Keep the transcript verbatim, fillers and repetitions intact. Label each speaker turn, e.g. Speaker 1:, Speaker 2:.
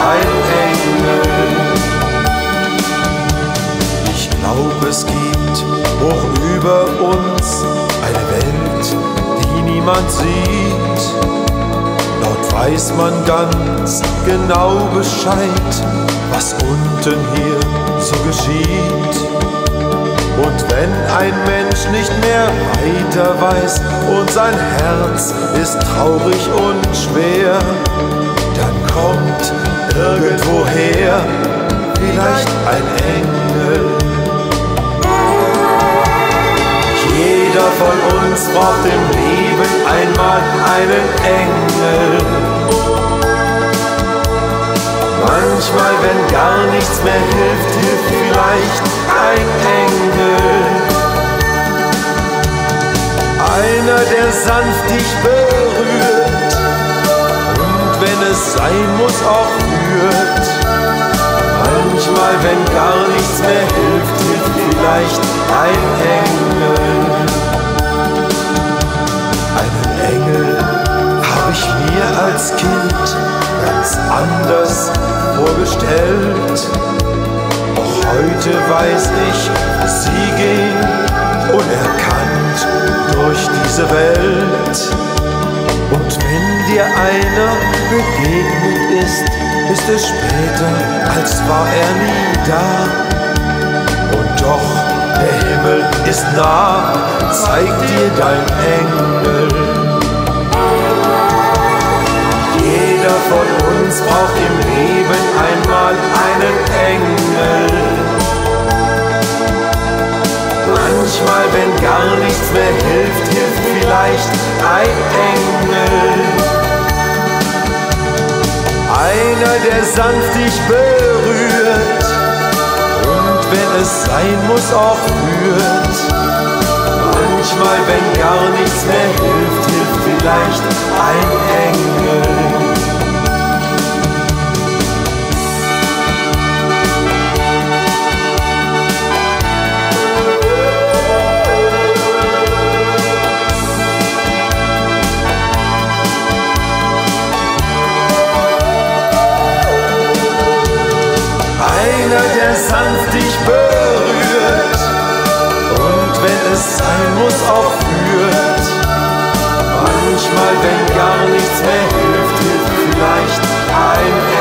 Speaker 1: ein Engel. Ich glaube, es gibt hoch über uns eine Welt, die niemand sieht. Dort weiß man ganz genau Bescheid, was unten hier so geschieht. Und wenn ein Mensch nicht mehr weiter weiß und sein Herz ist traurig und schwer, dann kommt irgendwoher vielleicht ein Engel. Jeder von uns braucht im Leben einmal einen Engel. Manchmal, wenn gar nichts mehr hilft, hilft vielleicht ein Engel. Einer, der sanft dich berührt und wenn es sein muss, auch führt. Manchmal, wenn gar nichts mehr hilft, hilft vielleicht ein Engel. Einen Engel habe ich mir als Kind ganz anders vorgestellt. Doch heute weiß ich, sie ging unerkannt durch diese Welt. Und wenn dir einer begegnet ist, ist es später, als war er nie da. Und doch, der Himmel ist nah, zeigt dir dein Engel. Jeder von uns braucht im Leben einmal einen Engel. Manchmal, wenn gar nichts mehr hilft, hilft vielleicht ein Engel. Einer, der sanft dich berührt und wenn es sein muss, auch führt. Manchmal, wenn gar nichts mehr hilft, hilft vielleicht ein Engel. Einer, der sanft dich berührt und wenn es sein muss, auch führt. Manchmal, wenn gar nichts mehr hilft, hilft vielleicht ein